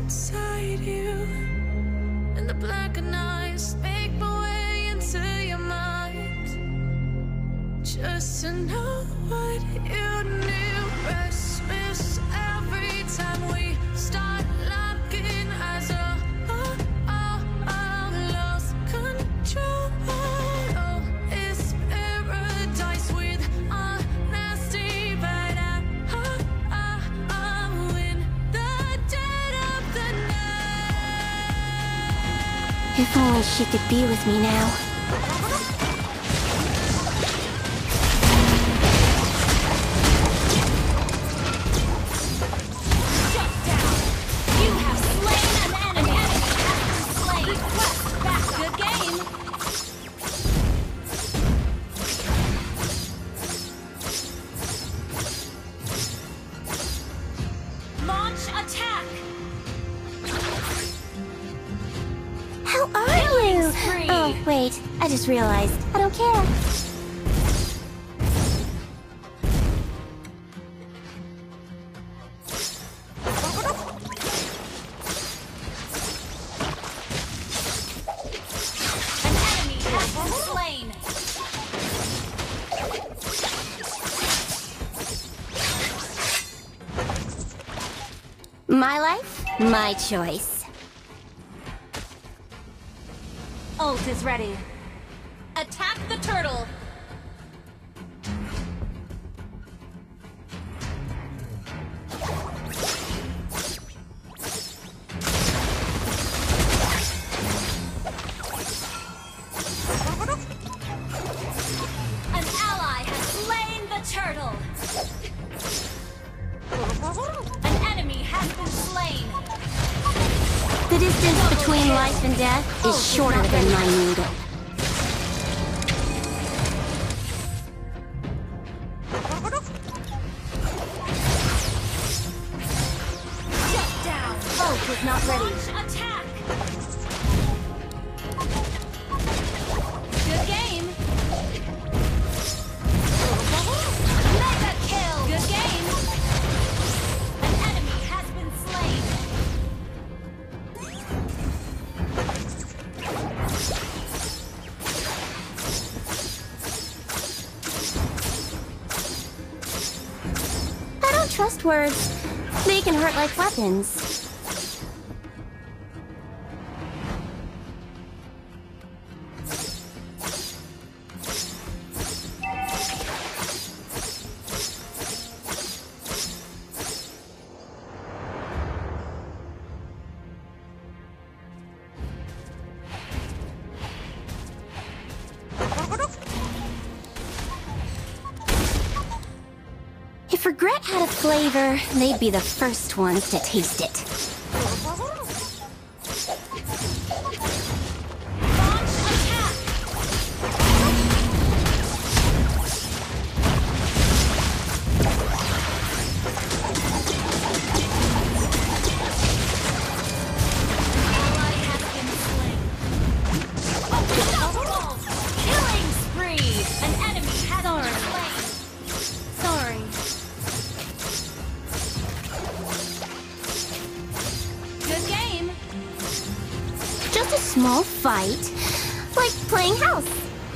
inside you, and the blackened eyes make my way into your mind, just to know what you knew. Restless every time we start locking eyes. Lost control. Oh, it's paradise with honesty, but I'm in the dead of the night. If only she could be with me now. How are you? Oh, wait. I just realized. I don't care. An enemy has been slain. My life, my choice. Ult is ready. Attack the turtle. An ally has slain the turtle. An enemy has been slain. The distance between life and death is shorter than my needle. Shut down. Ult is not ready. Attack. Good game. Mega kill. Good game. An enemy has been slain. I don't trust words. They can hurt like weapons. If regret had a flavor, they'd be the first ones to taste it. Launch attack. Ally has been slain. Unstoppable. Killing spree. An enemy has been slain. Sorry. Good game. Just a small fight, like playing house.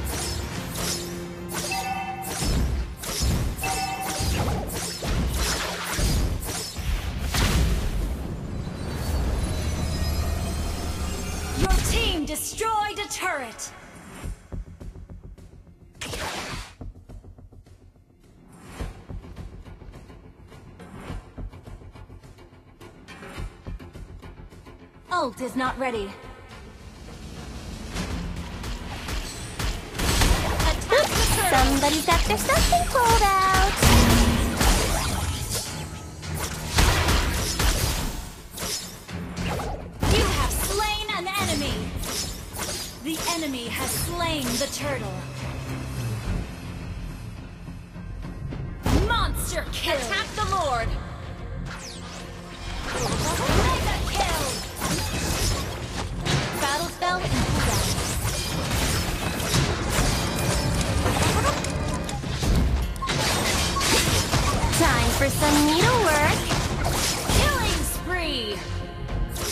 Your team destroyed a turret. Ult is not ready. Attack the turret. Somebody's got their something pulled out. You have slain an enemy. The enemy has slain the turtle. Monster kill. Attack the Lord. Mega kill. Battle spell and cooldown. Time for some needlework. Killing spree.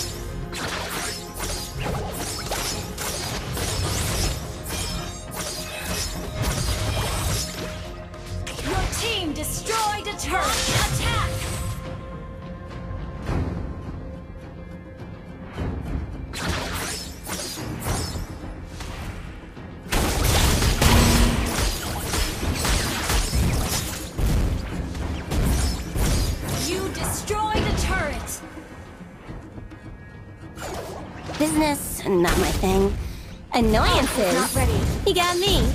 business, not my thing. Annoyances. Not ready. You got me.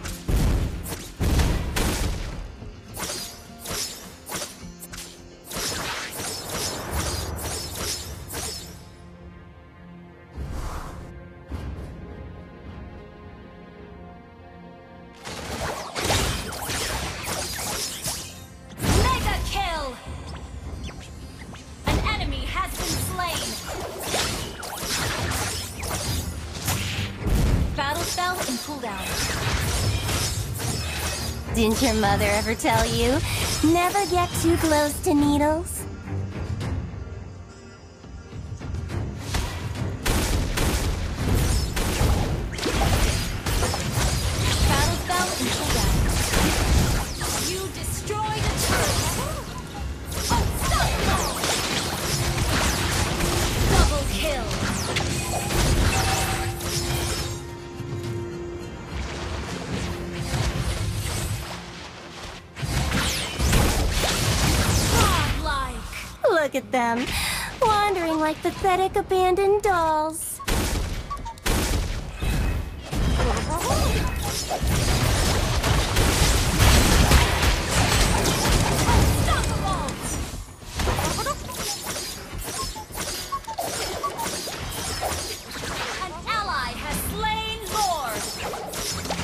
Mega kill! An enemy has been slain. Battle spell in cooldown. Didn't your mother ever tell you? Never get too close to needles? Battle spell in cooldown. You destroyed a turret. Unstoppable! Double kill. Godlike. Look at them, wandering like pathetic abandoned dolls. Unstoppable! An ally has slain Lord.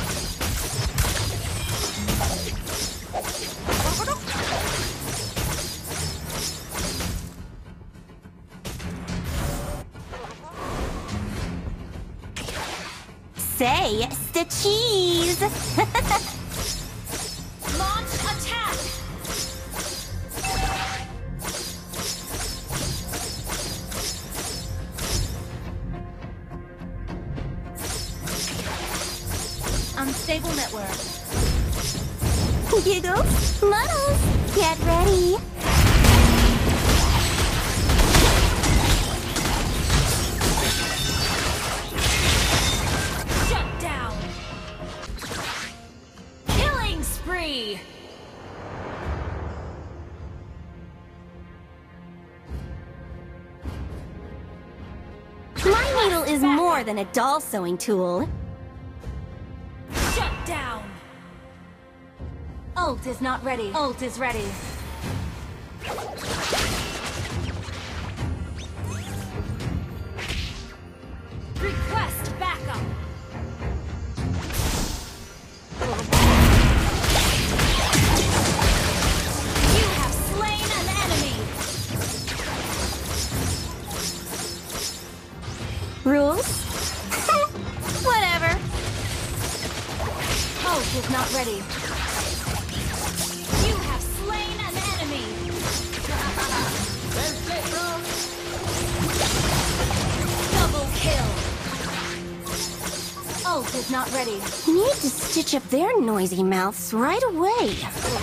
Say, the cheese! Launch attack. Unstable network. Giggles, Muddles, get ready. Shut down. Killing spree. My needle is more than a doll sewing tool. Shut down. Ult is not ready. Ult is ready. Request backup. You have slain an enemy. Rules? Whatever. Ult is not ready. You have slain an enemy. Double kill. Ult is not ready. Need to stitch up their noisy mouths right away.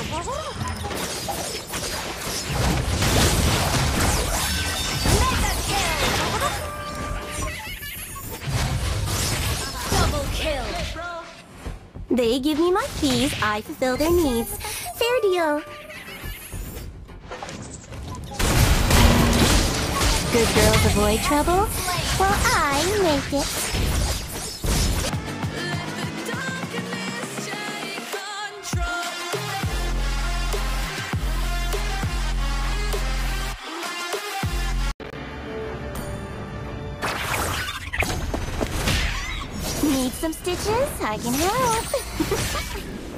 Mega kill. Double kill. They give me my keys, I fulfill their needs. Fair deal. Good girls avoid trouble, while I make it. Let the darkness take control. Need some stitches? I can help.